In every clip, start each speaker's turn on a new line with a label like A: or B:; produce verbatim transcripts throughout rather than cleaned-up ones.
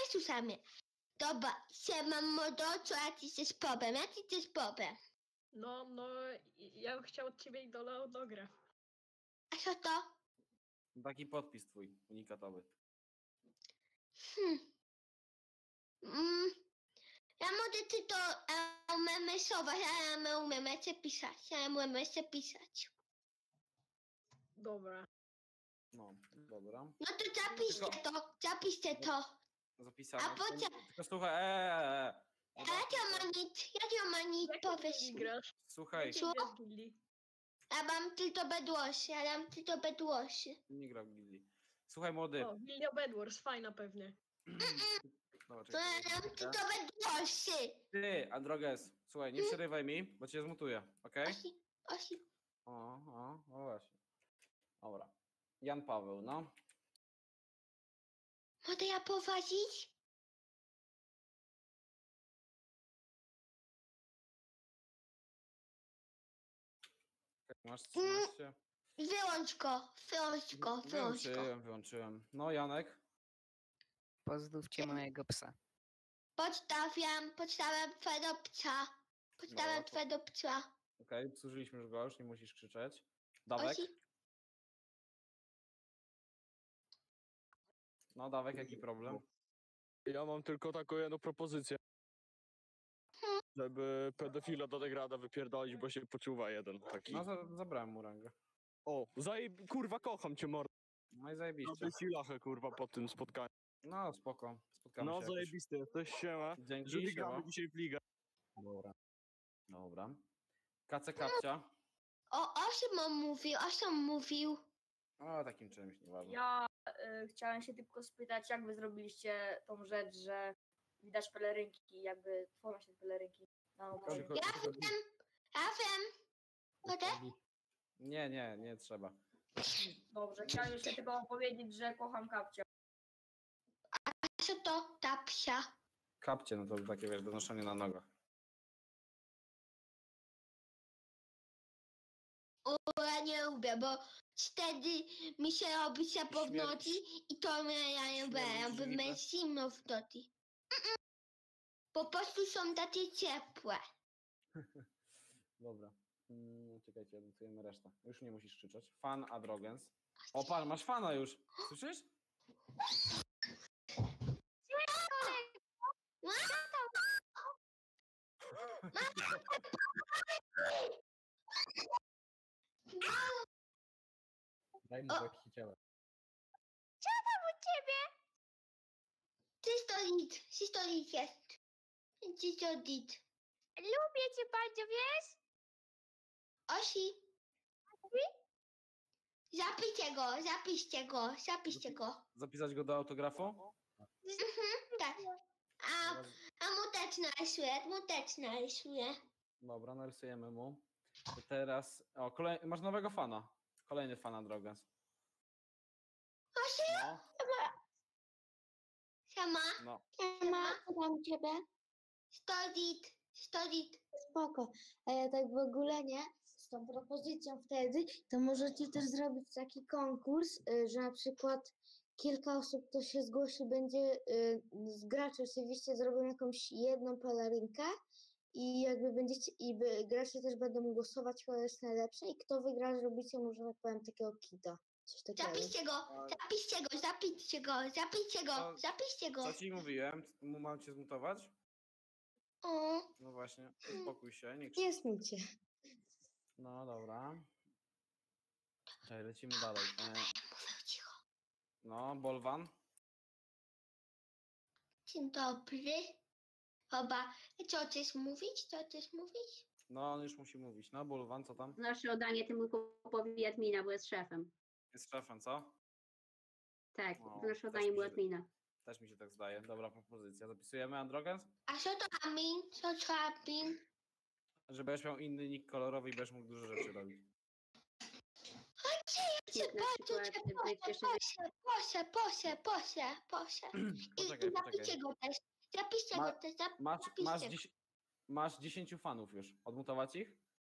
A: słyszamy. Dobra, siema mordo, co ja ci chcesz problem? Ja ci chcesz problem.
B: No, no, ja bym chciał od ciebie idole autograf.
A: A co to?
C: Taki podpis twój, unikatowy.
A: Hmm. Mm. Ja mogę ty to e, umiem rysować, a ja nie umiem jeszcze pisać. Ja nie umiem jeszcze pisać.
B: Dobra.
C: No, dobra.
A: No to zapiszcie
C: Tylko-
A: to, zapiszcie to.
C: Zapisane.
A: A po co-
C: Tylko słuchaj, eee,
A: Ja nie mam nic, ja nie mam nic,
B: Jak
A: powiedz
B: ty
A: mi.
B: grasz?
C: Słuchaj,
A: Co?
B: Jakiej grasz gildii?
A: Ja mam tylko bedłosy, ja mam tylko bedłosy.
C: nie gra w gildii. Słuchaj, młody.
B: O, Gildia Bedwars, fajna pewnie.
C: Dobra,
A: To
C: czekaj,
A: ja mam
C: czekaj.
A: tylko bedłosy.
C: Ty, Androges, słuchaj, nie przerywaj mi, bo cię zmutuję, okej?
A: Osi, osi.
C: O, o, o właśnie. Dobra. Jan Paweł, no.
A: Mogę ja prowadzić?
C: Masz trzynaście?
A: Wyłącz go, wyłącz go, wyłącz go.
C: Wyłączyłem, wyłączyłem. No, Janek.
D: Pozdrówcie mojego psa.
A: Podstawiam, podstawiam twojego psa. Podstawiam
C: Dobra, to-
A: twojego psa.
C: Okej, obsłużyliśmy już go, już nie musisz krzyczeć. Dawek?
A: Osi.
C: No, Dawek, jaki problem?
E: Ja mam tylko taką jedną propozycję. Żeby pedofila do degrada wypierdolić, bo się poczuwa jeden taki.
C: No, za, zabrałem mu rangę.
E: O, zajeb... kurwa, kocham cię, mordo.
C: No i zajebiście.
E: Robię ci lachę, kurwa, po tym spotkaniu.
C: No, spoko. Spotkamy
E: No,
C: się jakoś.
E: zajebisty jesteś, siema.
C: Dzięki,
E: Że
C: siema.
E: gramy dzisiaj w ligę.
C: Dobra. Dobra. Kace Kapcia.
A: O, osiem mówił, osiem mówił.
C: O, takim czymś, nieważne.
F: Ja y, chciałem się tylko spytać, jak wy zrobiliście tą rzecz, że widać pelerynki, jakby tworzą się pelerynki na obozie.
C: Tylko-
A: Ja
C: tylko-
A: wiem, ja wiem. Mogę?
C: Nie, nie, nie trzeba.
F: Dobrze, chciałem jeszcze tylko powiedzieć, że kocham kapcia.
A: A co to ta psia?
C: Kapcie, no to takie, wiesz, do noszenia na nogach.
A: O, ja nie lubię, bo wtedy mi się robi się po w
C: Śmierć-
A: nocy i to mnie ja nie lubię,
C: śmierć
A: jakby
C: żywite.
A: mnie zimno w nocy. Mm-mm. Po prostu są takie ciepłe.
C: Dobra. Mm, czekajcie, adnotujemy resztę. Już nie musisz krzyczeć. Fan Adrogens. O, pan, masz fana już. Słyszysz?
G: Daj mu
A: O.
G: tak chciałem.
A: Cystolit, cystolit jest. Cystolit.
H: Lubię cię bardzo, wiesz?
A: Osi. Zapiszcie go, zapiszcie go, zapiszcie go.
C: Zapisać go do autografu?
A: Tak. A, a mu też narysuję, mu też narysuję.
C: Dobra, narysujemy mu. To teraz... O, kolej... masz nowego fana. Kolejny fan Adrogens.
A: Osi,
C: No,
A: siema,
C: no.
A: siema, mam ciebie. Stolit, stolit.
I: Spoko. A ja tak w ogóle nie, z tą propozycją wtedy, to możecie też zrobić taki konkurs, y, że na przykład kilka osób, kto się zgłosi, będzie y, z graczy oczywiście zrobią jakąś jedną pelerynkę i jakby będziecie, i by, gracze też będą głosować, która jest najlepsza i kto wygra, zrobicie może tak powiem takiego kita. Coś takiego.
A: Zapiszcie go, zapiszcie go, zapiszcie go, zapiszcie go,
C: To-
A: zapiszcie go.
C: Co ci mówiłem? M- Mam cię zmutować?
A: O,
C: No właśnie, uspokój się, nie krzycz.
I: Nie smucie.
C: No dobra. Czekaj, lecimy dalej. E,
A: mówię cicho.
C: no, Bolwan.
A: Dzień dobry. Chyba, co chcesz mówić? Co chcesz mówić?
C: No, on już musi mówić. No, Bolwan, co tam?
H: Nasze oddanie temu chłopowi admina, bo jest szefem.
C: Jest szefem, co?
H: Tak,
C: O,
H: nasze
C: też
H: oddanie
C: mi
H: mu
C: się-
H: admina.
C: Też mi się tak zdaje. Dobra propozycja. Zapisujemy Androgens?
A: A co to Amin? Co to Amin?
C: Że będziesz miał inny nick kolorowy i będziesz mógł dużo rzeczy robić.
A: Cię
H: Jak na
A: bardzo cię
H: przykład
A: proszę,
H: pierwszy
A: proszę, proszę, proszę, proszę, proszę. I,
C: Poczekaj,
A: i zapiszcie
C: poczekaj.
A: go też. Zapiszcie
C: Ma-
A: go też, zap,
C: Masz, masz,
A: zapiszcie.
C: dziś, masz dziesięciu fanów już. Odmutować ich?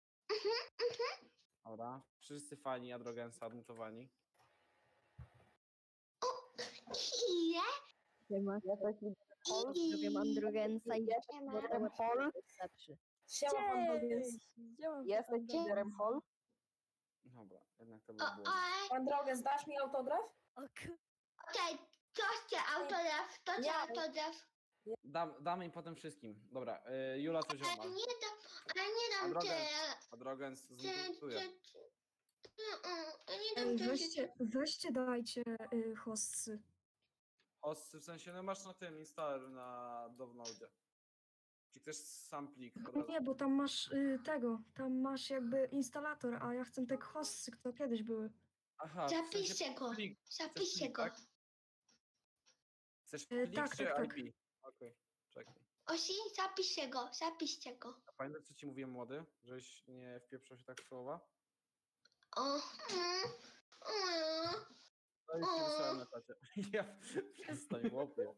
C: Dobra. Wszyscy fani Adrogensa odmutowani.
A: Ile?
G: Siema. Ja taki Hol, zrobię Androgensa i
I: Siema.
G: Hol. Lepszy.
F: Siema, pan Drogens.
G: Jesteś liderem Hol?
C: Dobra, jednak to
A: O,
C: był błąd.
A: oj,
F: Pan Drogens, dasz mi autograf?
A: okej, to cię autograf, to cię
F: Nie.
A: autograf.
C: Dam, damy im potem wszystkim. Dobra, y, Jula coś
A: Ale
C: ma.
A: nie dam, ale nie
C: A
A: dam
C: drogę
A: cię.
C: A Drogens
A: Ty, ty,
C: zmutuje.
A: ty. Mm, ja nie
J: Ej,
A: dam cię.
J: weźcie, weźcie dajcie y, hostcy.
C: Hosty w sensie, no masz na tym installer na downloadzie. Czy chcesz sam plik? Od razu?
J: Nie, bo tam masz y, tego, tam masz jakby instalator, a ja chcę te hostsy, które kiedyś były.
C: Aha, w sensie
A: Zapiszcie go,
C: plik. Chcesz
A: zapiszcie
C: plik,
A: go.
C: tak? Chcesz
J: E,
C: plik
J: tak,
C: czy
J: tak, tak.
C: I P? Okej, czekaj.
A: Osi, zapiszcie go, zapiszcie go.
C: A pamiętasz co ci mówiłem młody? Żeś nie wpieprzał się tak w słowa?
A: O, mm, mm.
C: No już ci wysłałem na czacie. Ja przestań chłopie.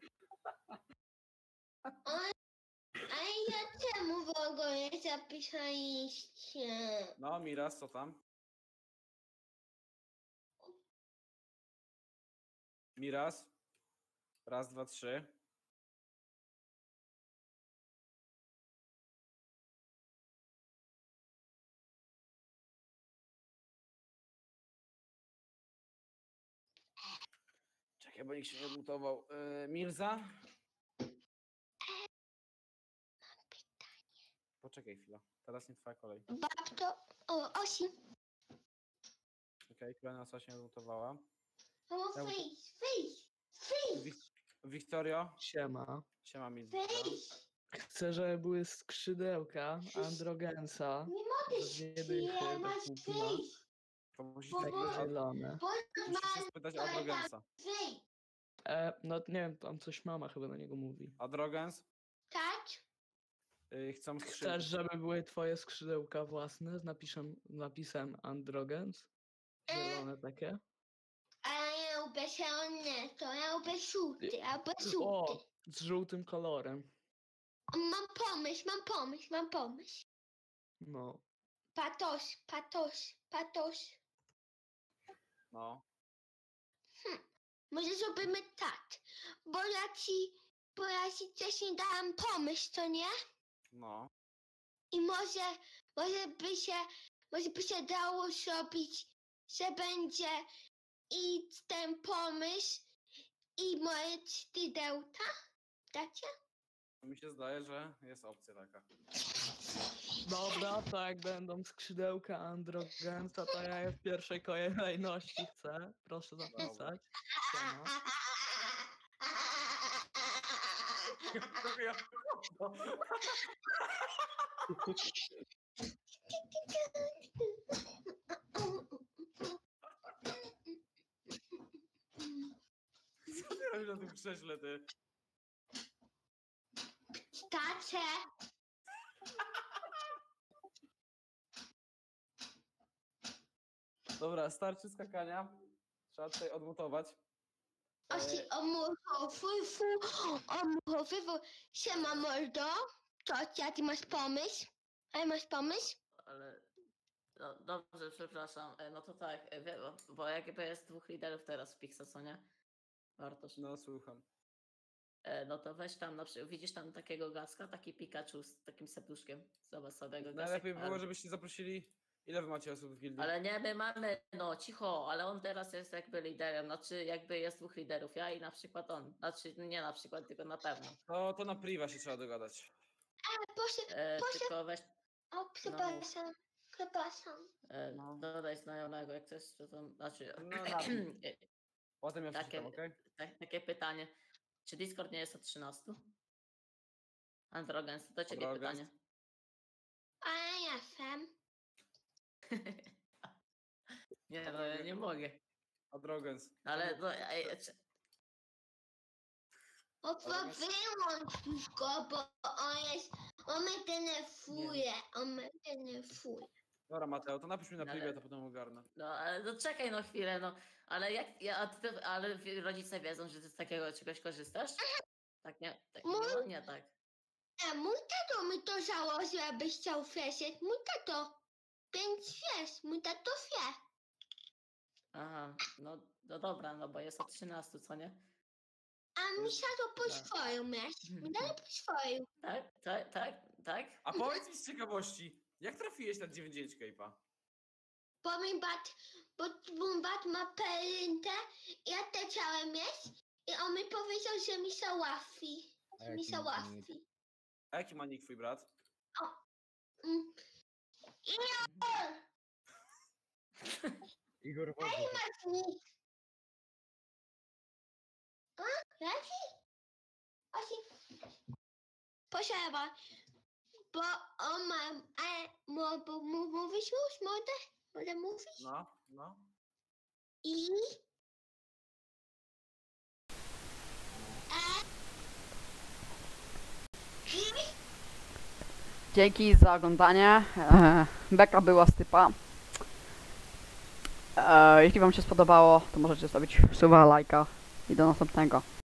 A: A ja czemu w ogóle zapisaliście?
C: No Miras, co tam? Miras? Raz, dwa, trzy. Czekaj, bo nikt się nie odmutował. Yy, Mirza? Poczekaj chwilę. Teraz nie twoja kolej.
A: Babto, o, Osi.
C: Okej, kolejna osoba się nie odmutowała.
A: O,
C: Ja-
A: wyjdź, wyjdź, wyjdź,
C: Wik- Wiktorio?
K: Siema.
C: Siema Mirza.
A: wyjdź.
K: Chcę, żeby były skrzydełka Androgensa.
A: Nie mogę
K: z niedychy do
A: śpiewać,
K: kupna,
A: wyjdź.
C: To musisz
A: Bo-
C: tak
A: bo-
K: zielone.
C: musisz się spytać o Drogensa.
A: Wyjdź.
K: E, no nie wiem, tam coś mama chyba na niego mówi.
C: A Drogens?
A: Tak?
C: Yy, chcą skrzydła.
K: Chcesz, żeby były twoje skrzydełka własne z napisem, napisem Androgens? Zielone takie?
A: Ale ja lubię zielone, to ja lubię żółty, albo
K: O,
A: żółty.
K: z żółtym kolorem.
A: Mam pomysł, mam pomysł, mam pomysł.
K: No.
A: Patos, patos, patos.
C: No.
A: Może zrobimy tak, bo ja ci, bo ja ci wcześniej dałam pomysł, to nie?
C: No.
A: I może, może by się, może by się dało zrobić, że będzie i ten pomysł i moje cztydełka? Dacie?
C: Mi się zdaje, że jest opcja taka.
K: Dobra, to jak będą skrzydełka Androgensa, to ja je w pierwszej kolejności chcę. Proszę zapisać. Siema.
C: Co ty robisz na tym krześle, ty?
A: Tacie,
C: Dobra, starczy skakania. Trzeba tutaj odmutować. E,
A: osi omuchowywu, omuchowywu. Siema mordo, ciocia, ty masz pomysł? A masz pomysł?
L: Ale no, dobrze, przepraszam. E, No to tak, e, wie- bo- bo jakby jest dwóch liderów teraz w Pixa, co nie? Bartosz.
C: No, słucham.
L: E, No to weź tam na przykład, widzisz tam takiego Gaska, taki Pikachu z takim serduszkiem. Zobacz sobie go
C: Najlepiej
L: Gasek,
C: było,
L: ale-
C: żebyście zaprosili... Ile wy macie osób w gildii?
L: Ale nie, my mamy, no cicho, ale on teraz jest jakby liderem, znaczy jakby jest dwóch liderów, ja i na przykład on. Znaczy nie na przykład, tylko na pewno.
C: To, to na priwa się trzeba dogadać.
A: A, proszę,
L: E,
A: proszę.
L: tylko weź,
A: O, przepraszam, przepraszam.
L: e,
C: No.
L: dodaj znajomego, jak chcesz, to tam, znaczy...
C: No, na tym.
L: e,
C: Potem ja
L: Takie-
C: przeczytam, okej?
L: tak, takie pytanie. Czy Discord nie jest od trzynastu? Androgens, to ciebie
C: Androgens?
L: pytanie.
A: A ja jestem.
L: Nie, no ja nie mogę.
C: A Drogens.
L: Ale no, ej, czy,
A: Opa, wyłącz już go, bo on jest, on mnie denerwuje, on mnie denerwuje.
C: Dobra, Mateo, to napisz mi na
L: Ale-
C: privie, to potem ogarnę.
L: no ale no czekaj no chwilę, no. Ale jak, ja, a ty, ale wi- rodzice wiedzą, że ty z takiego czegoś korzystasz? Tak nie, tak nie,
A: Mój-
L: nie tak.
A: A mój tato mi to założył, abyś chciał wejść, mój tato. Więc wiesz, mój tato wie.
L: Aha, no, no dobra, no bo jest od trzynastu, co nie?
A: A misia to po swoją jest. My dalej po swoją.
L: Tak, tak, tak, tak.
C: A powiedz mi z ciekawości, jak trafiłeś na dziewięćdziesiąt dziewięć Cape'a?
A: Bo mój bat, bo mój bat ma pelintę i ja też chciałem mieć. I on mi powiedział, że mi się łatwi.
C: A
A: Że mi
C: jaki
A: się
C: ma
A: łatwi.
C: A jaki ma nick twój brat?
A: Mm. Igor!
C: Igor
A: Jaki masz nick? A? Jaki? Osi. Posiada. Bo on ma... A, mo, bo, mu, mówisz już? Mogę? Mogę mówić?
C: No, no.
A: I... E... I...
M: Dzięki za oglądanie. E, Beka była z typa. E, jeśli wam się spodobało, to możecie zostawić suba, lajka i do następnego.